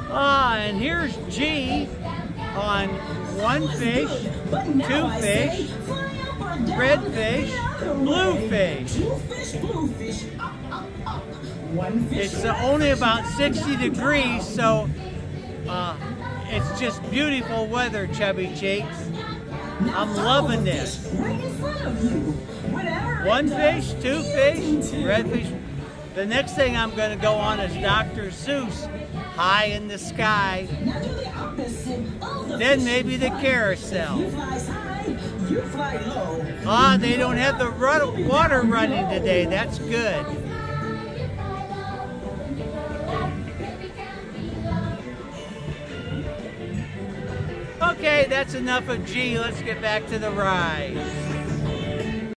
And here's G on one fish, two fish, red fish, blue fish. It's only about 60 degrees, so it's just beautiful weather, Chubby Cheeks. I'm loving this. One fish, two fish, red fish. The next thing I'm going to go on is Dr. Seuss, High in the Sky. Then maybe the carousel. They don't have the water running today. That's good. Okay, that's enough of G. Let's get back to the ride.